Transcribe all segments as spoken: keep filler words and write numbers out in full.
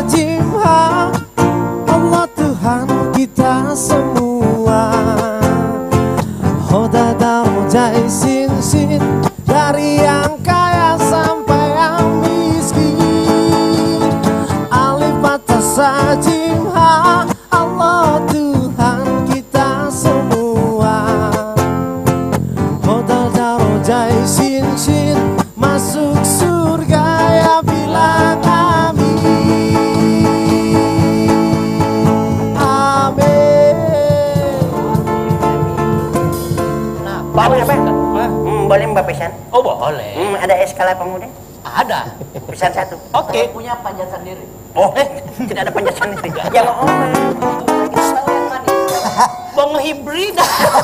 sajim ha Allah Tuhan kita semua. Hoda dao jai sin sin, dari yang kaya sampai yang miskin. Alif bata sajim ha Allah Tuhan kita semua. Hoda dao jai sin sin, masuk surga ya bilang amin. Amin. Nah, boleh apa? Hmm, boleh Mbak pesan? Oh boleh. Hmm, ada es kelapa muda? Ada. Pesan satu. Oke. Saya punya panjat sendiri. Oh, eh, tidak ada penjelasan itu. Ya mau Om. Pisau yang manis. Bongo hibrid.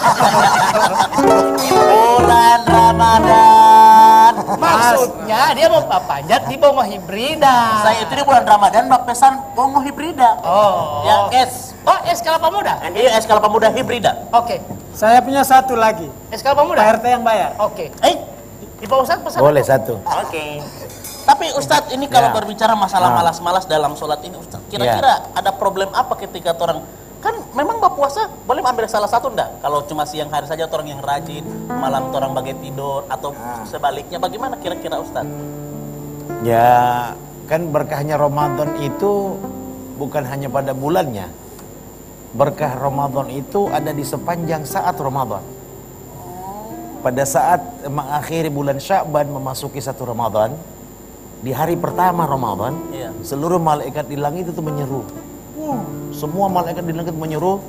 Bulan Ramadan. Maksudnya dia mau panjat di bongo hibrida. Saya itu di bulan Ramadan bak pesan bongo hibrida. Oh. Yang es. Oh, es kelapa muda. Ini es kelapa muda hibrida. Oke. Saya punya satu lagi. Es kelapa muda. Pak R T yang bayar. Oke. Eh, Di Pak Ustadz pesan. Boleh apa? satu. Oke. tapi Ustadz ini kalau Ya. berbicara masalah Ah. malas-malas dalam sholat ini Ustadz, kira-kira ada problem apa ketika orang kan memang berpuasa boleh ambil salah satu ndak? Kalau cuma siang hari saja orang yang rajin, malam orang bagai tidur atau sebaliknya bagaimana kira-kira Ustadz? Ya, kan berkahnya Ramadan itu bukan hanya pada bulannya. Berkah Ramadan itu ada di sepanjang saat Ramadan. Pada saat mengakhiri bulan Sya'ban memasuki satu Ramadan, di hari pertama Ramadan, Iya. seluruh malaikat di langit itu menyeru. Semua malaikat di langit menyeru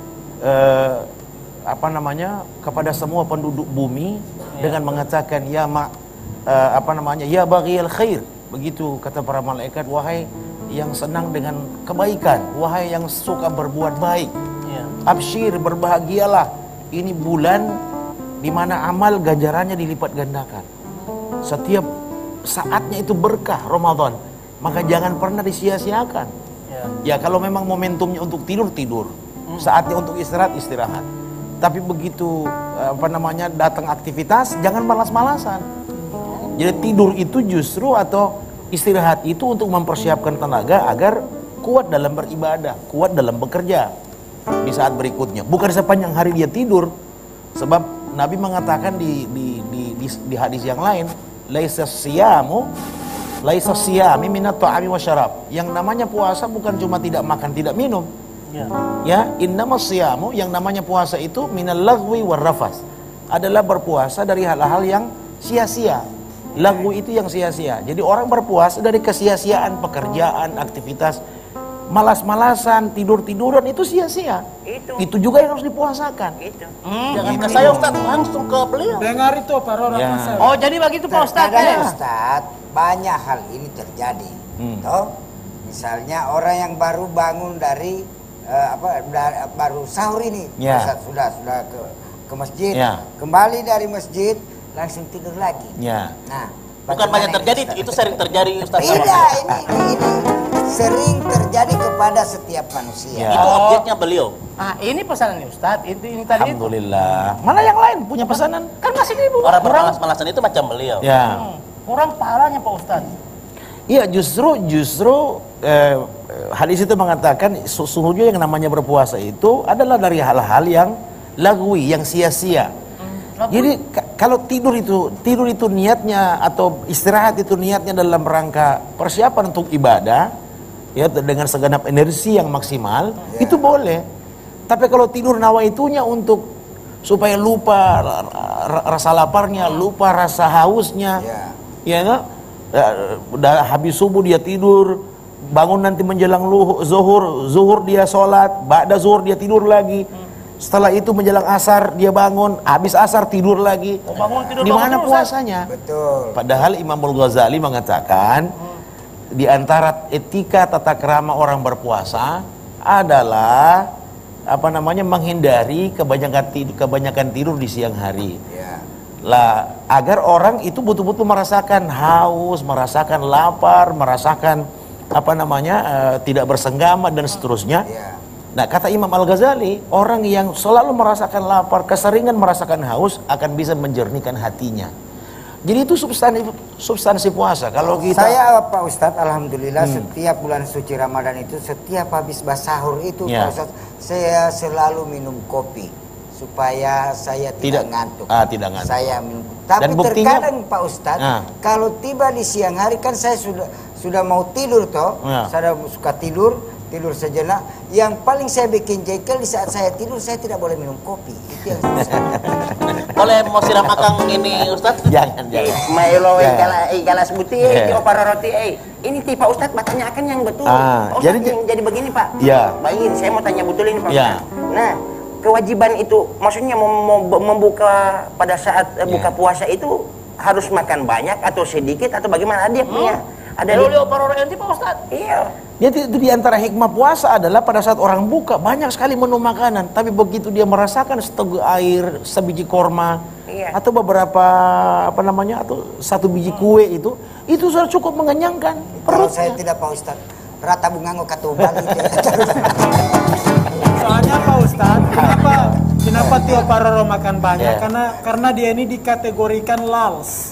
eh, apa namanya kepada semua penduduk bumi dengan mengatakan ya ma eh, apa namanya ya baghiyal khair. Begitu kata para malaikat, wahai yang senang dengan kebaikan, wahai yang suka berbuat baik. Iya. Absyir, berbahagialah. Ini bulan di mana amal ganjarannya dilipat gandakan. Setiap saatnya itu berkah Ramadan, maka jangan pernah disia-siakan. Ya kalau memang momentumnya untuk tidur tidur, saatnya untuk istirahat istirahat. Tapi begitu apa namanya datang aktivitas, jangan malas-malasan. Jadi tidur itu justru atau istirahat itu untuk mempersiapkan tenaga agar kuat dalam beribadah, kuat dalam bekerja di saat berikutnya. Bukan sepanjang hari dia tidur, sebab Nabi mengatakan di di di, di, di hadis yang lain, laisa siyamu laisa siyami minat ta'ami wa syarab. Yang namanya puasa bukan cuma tidak makan, tidak minum. Ya. Ya, innamas siyamu, yang namanya puasa itu minal lagwi war rafas. Adalah berpuasa dari hal-hal yang sia-sia. Lagwi itu yang sia-sia. Jadi orang berpuasa dari kesia-siaan pekerjaan, aktivitas. Malas-malasan, tidur-tiduran itu sia-sia. Itu. Itu juga yang harus dipuasakan. Itu. Jangan ke saya Ustadz, langsung ke beliau. Dengar itu para orang Ya. saya. Oh, jadi begitu Pak Ustadz Terkadang ya? Ustadz, banyak hal ini terjadi. Hmm. Toh, misalnya orang yang baru bangun dari eh, apa da- baru sahur ini, Ya. Ustadz, sudah sudah ke ke masjid, Ya. kembali dari masjid langsung tidur lagi. Ya. Nah, Bukan bagaimana banyak ini, terjadi, Ustadz? itu sering terjadi Ustadz. sama Tidak, saya. ini, ini ini sering terjadi kepada setiap manusia. Ya. Itu objeknya beliau. Ah, ini pesanannya Ustadz. Itu ini tadi itu. Alhamdulillah. Mana yang lain punya pesanan? Kan masih ribu. Orang bermalas-malasan itu macam beliau. Ya. Hmm, kurang pahalanya Pak Ustadz. Iya, justru justru eh, hadis itu mengatakan sesungguhnya yang namanya berpuasa itu adalah dari hal-hal yang lagwi, yang sia-sia. lagwi. Jadi ka- kalau tidur itu tidur itu niatnya atau istirahat itu niatnya dalam rangka persiapan untuk ibadah, ya dengan segenap energi yang maksimal, itu boleh. Tapi kalau tidur nawaitunya untuk supaya lupa ra- ra- rasa laparnya, lupa rasa hausnya, ya kan? Ya, udah habis subuh dia tidur, bangun nanti menjelang luh- zuhur, zuhur dia sholat, ba'da zuhur dia tidur lagi. Setelah itu menjelang asar dia bangun, habis asar tidur lagi. Oh, bangun tidur Di bangun mana terus, puasanya? Betul. Padahal Imam Al-Ghazali mengatakan di antara etika tata krama orang berpuasa adalah apa namanya menghindari kebanyakan tidur, kebanyakan tidur di siang hari. Ya. Lah, agar orang itu betul-betul merasakan haus, merasakan lapar, merasakan apa namanya eh, tidak bersenggama dan seterusnya. Ya. Nah, kata Imam Al-Ghazali, orang yang selalu merasakan lapar, keseringan merasakan haus akan bisa menjernihkan hatinya. Jadi itu substansi substansi puasa. Kalau kita Saya Pak Ustadz, alhamdulillah Hmm. setiap bulan suci Ramadan itu, setiap habis basahur itu Ya. Pak Ustadz, saya selalu minum kopi supaya saya tidak, Tidak- ngantuk. ah, tidak ngantuk. Saya minum. Tapi Dan buktinya- terkadang Pak Ustadz, Ah. kalau tiba di siang hari kan saya sudah sudah mau tidur toh, Ya. saya suka tidur, tidur sejenak. Yang paling saya bikin jengkel di saat saya tidur, saya tidak boleh minum kopi. Itu yang susah. Boleh mau siram akang ini Ustaz? jangan Eh, jangan. Maelo Ya. gala eh gala sebuti eh Ya. di opara roti eh. Ini ti Pak Ustadz bertanya akan yang betul. Ah, Pak Ustadz jadi- yang jadi begini Pak. Ya. Bayangin saya mau tanya betul ini Pak Ya. Ustadz. Nah, kewajiban itu maksudnya mau, mau membuka pada saat eh, buka Ya. puasa itu harus makan banyak atau sedikit atau bagaimana dia punya? Ada Lalu di, dia opor enti Pak Ustad. iya. Jadi itu di antara hikmah puasa adalah pada saat orang buka banyak sekali menu makanan, tapi begitu dia merasakan seteguk air, sebiji korma, Iya. atau beberapa apa namanya atau satu biji kue itu, itu sudah cukup mengenyangkan Kalau perut. saya tidak Pak Ustadz, rata bunga katu Bali. Soalnya Pak Ustadz, kenapa kenapa Tio Paroro makan banyak? Ya. Karena karena dia ini dikategorikan lals.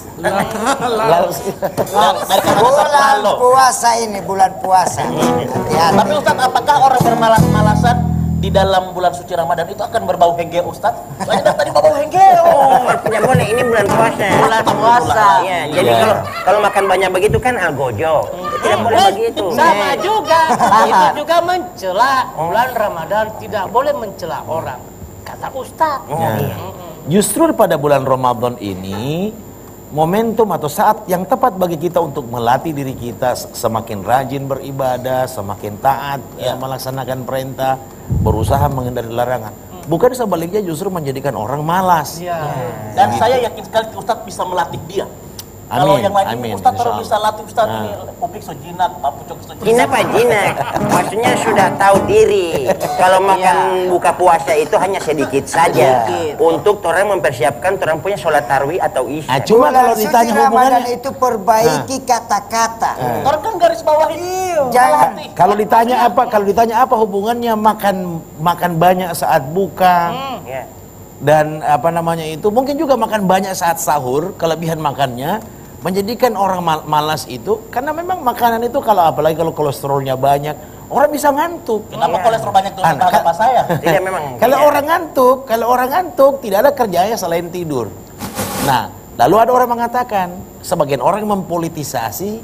Lalu Dari kata Bulan terlalu. puasa ini, bulan puasa. Hati-hati. Tapi Ustaz, apakah orang bermalas-malasan di dalam bulan suci Ramadan itu akan berbau hengge Ustaz? Banyak tadi berbau hengge. Oh, tidak boleh ini bulan puasa. Bulan puasa. Iya, jadi Iya. kalau kalau makan banyak begitu kan algojo. Tidak boleh Eh, begitu. Sama juga. Itu juga mencela. Bulan Ramadan tidak boleh mencela orang. Kata Ustad. Ya. Justru pada bulan Ramadan ini momentum atau saat yang tepat bagi kita untuk melatih diri kita semakin rajin beribadah, semakin taat ya, melaksanakan perintah, berusaha menghindari larangan. Bukan sebaliknya justru menjadikan orang malas. Iya. Dan saya yakin sekali Ustaz bisa melatih dia. Amin, Kalau yang lain amin, Ustaz insya terus Allah. bisa latih Ustaz Nah. ini Upik sejinak, Pak Pucuk sejinak. Jinak Pak Jinak, maksudnya sudah tahu diri. Kalau makan buka puasa itu hanya sedikit saja. Untuk orang mempersiapkan orang punya sholat tarwi atau isya. Ah, cuma Bulan kalau suci ditanya Ramadan hubungannya, itu perbaiki kata-kata. Orang kan garis bawahi. Jangan kalau ditanya apa, kalau ditanya apa hubungannya makan makan banyak saat buka Ya. dan apa namanya itu, mungkin juga makan banyak saat sahur, kelebihan makannya menjadikan orang mal- malas itu karena memang makanan itu kalau apalagi kalau kolesterolnya banyak, orang bisa ngantuk. Kenapa kolesterol banyak tuh An- bapak ka- saya? Tidak memang. Kalau Iya. orang ngantuk, kalau orang ngantuk tidak ada kerjanya selain tidur. Nah, lalu ada orang mengatakan, sebagian orang mempolitisasi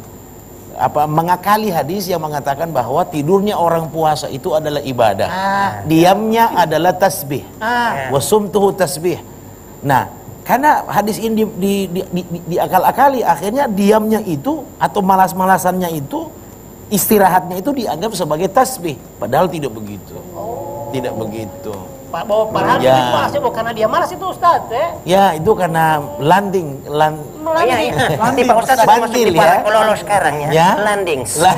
apa mengakali hadis yang mengatakan bahwa tidurnya orang puasa itu adalah ibadah. Diamnya adalah tasbih. Wasumtuhu tasbih. Nah, karena hadis ini di, di, di, di, di- diakal-akali, akhirnya diamnya itu atau malas-malasannya itu, istirahatnya itu dianggap sebagai tasbih. Padahal tidak begitu. Tidak begitu. Pak Bawa padahal Ya. dia puasa bukan karena dia malas itu Ustad. Eh. Ya, itu karena landing, land, Oh, iya, iya. Nanti Pak Ustadz sudah masuk Bantil, di para ya. kololo sekarang ya. Ya. Landings. la-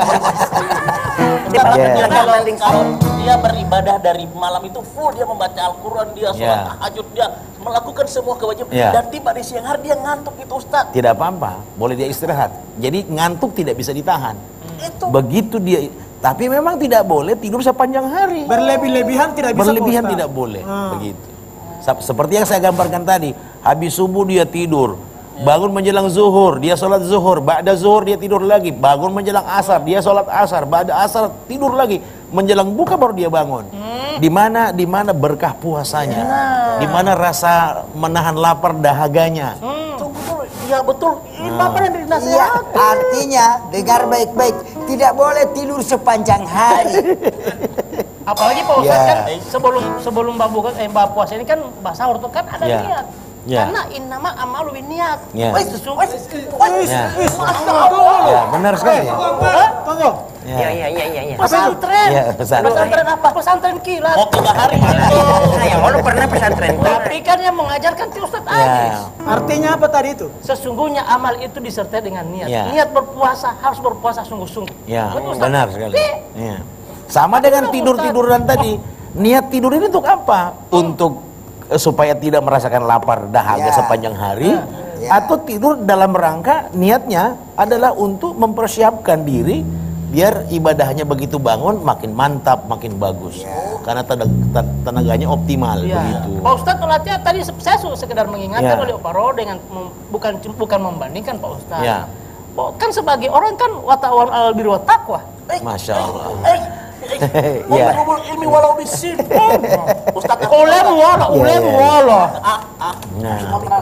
Di Pak Ya. Ustadz Kalau, landings. kalau dia beribadah dari malam itu full, dia membaca Al-Quran, dia sholat Ya. tahajud, dia melakukan semua kewajiban. Ya. Dan tiba di siang hari dia ngantuk itu Ustaz. tidak apa-apa, boleh dia istirahat. Jadi ngantuk tidak bisa ditahan. Itu Begitu dia, tapi memang tidak boleh tidur sepanjang hari. Berlebih-lebihan tidak bisa. Pak Berlebihan Ustadz. tidak boleh, Ah. begitu. Sep- Seperti yang saya gambarkan tadi, habis subuh dia tidur, bangun menjelang zuhur, dia sholat zuhur, ba'da zuhur dia tidur lagi, bangun menjelang asar, dia sholat asar, ba'da asar tidur lagi, menjelang buka baru dia bangun. Di mana di mana berkah puasanya, di mana rasa menahan lapar dahaganya. tunggu dulu. Ya betul. Ini Bapak yang Iya, dinasihat. artinya dengar baik-baik, tidak boleh tidur sepanjang hari. Apalagi Pak Ustad Ya. kan sebelum sebelum mbak buka eh mbak puasa ini kan mbak sahur tuh kan ada Ya. niat. Ya. Karena innama amalu niat. Ya. Wes sesungguhnya. Ya. Masya Allah. Ya, benar sekali. Tunggu. Ya, ya, ya, ya, ya. Pesantren. Ya, pesantren. Pesantren apa? Pesantren kilat. Mau tiga hari itu. Saya walau pernah pesantren. Tapi kan yang mengajarkan ti Ustadz Ya. Agis. Artinya apa tadi itu? Sesungguhnya amal itu disertai dengan niat. Ya. Niat berpuasa harus berpuasa sungguh-sungguh. Ya, Betul, Ustaz? benar sekali. Tapi, Ya. Sama dengan tidur-tiduran tadi. Niat tidur ini untuk apa? Untuk eh, supaya tidak merasakan lapar dahaga Ya. sepanjang hari, Ya. atau tidur dalam rangka niatnya adalah untuk mempersiapkan diri di biar ibadahnya begitu bangun makin mantap, makin bagus. Karena tenaga, tenaganya optimal Ya. begitu. Pak Ustadz latih tadi saya su- sekedar mengingatkan Ya. oleh Pak Ro dengan mem- bukan bukan membandingkan Pak Ustadz. Ya. Pak, kan sebagai orang kan watawan al birru wat taqwa. Masya Allah. Ya. Ya. Ilmi walau bisin. Ustaz Ulem wala, ulem wala. Nah,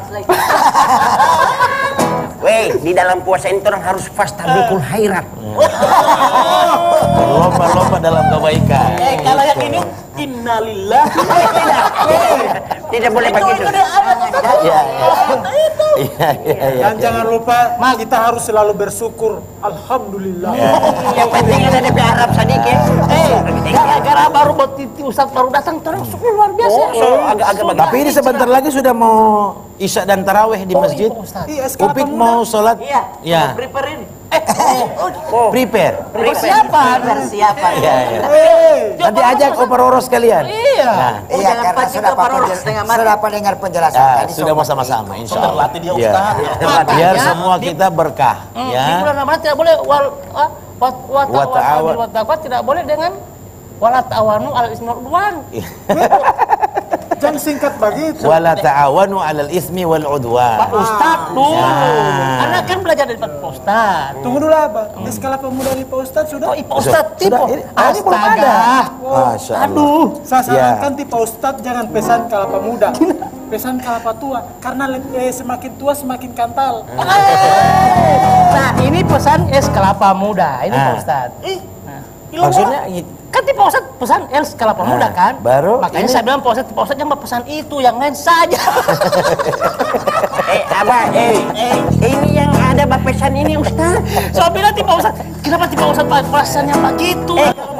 Weh, di dalam puasa ini orang harus fastabiqul khairat. berlomba-lomba dalam kebaikan. Eh, kalau yang ini innalillah. Tidak boleh begitu. Iya, iya. Iya, iya, iya. Dan jangan lupa kita harus selalu bersyukur. Alhamdulillah. Yang penting ada D P Arab sedikit. Eh, gara-gara baru buat titi Ustadz baru datang terus luar biasa. Oh, so agak-agak begitu. Tapi ini sebentar lagi sudah mau Isya dan Tarawih di masjid. Pak Ustadz. Iya, sekarang Upik mau sholat. Iya. Ya. Preparein. Prepare. Persiapan. Persiapan. Iya, iya. Eh, Nanti ajak Operoro sekalian. Iya. Nah, Iya, karena sudah Pak penjel- sudah pendengar penjelasan ya, tadi. sudah sobat. mau sama-sama, insya Sudah Allah. latih dia Ya. Ustaz. Biar Ya. semua kita berkah. Hmm, Ya. Di bulan Ramadan tidak boleh wal ah, wat wat Wa ta'awa- ta'awanu wa taqwa tidak boleh dengan wala ta'awanu al ismi wal udwan. jangan singkat begitu. Wala ta'awanu 'alal ismi wal 'udwan. Pak Ustadz tuh. Ya. Karena kan belajar dari Pak Ustadz. Tunggu dulu apa? Skala pemuda di Pak Ustadz sudah? Oh, Pak Ustadz Sudah, tipe. ini- ah, ini belum ada. Masya Allah. Aduh. Saya Ya. sarankan ti Pak Ustadz jangan pesan kelapa muda, pesan kelapa tua. Karena le- eh, semakin tua semakin kantal. Nah, ini pesan es kelapa muda. Ini Ah. Pak Ustadz. Maksudnya i- Kan tipe Pak Ustadz pesan es kelapa Nah, muda kan? baru Makanya ini- saya bilang Pak Ustadz, Pak Ustadz jangan pesan itu, yang lain saja. Eh, apa? Eh, eh, ini yang ada bapesan ini Ustaz. Saya bilang tipe Ustadz, kenapa tipe Ustadz pesannya begitu?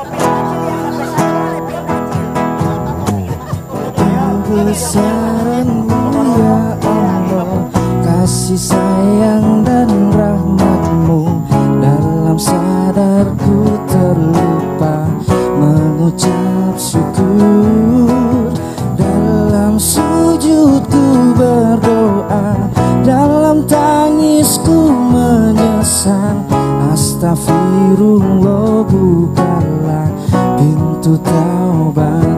Besaranmu ya Allah, kasih sayang dan rahmatmu, dalam sadarku terlupa mengucap syukur, dalam sujudku berdoa, dalam tangisku menyesal. Astagfirullah, bukalah pintu taubat.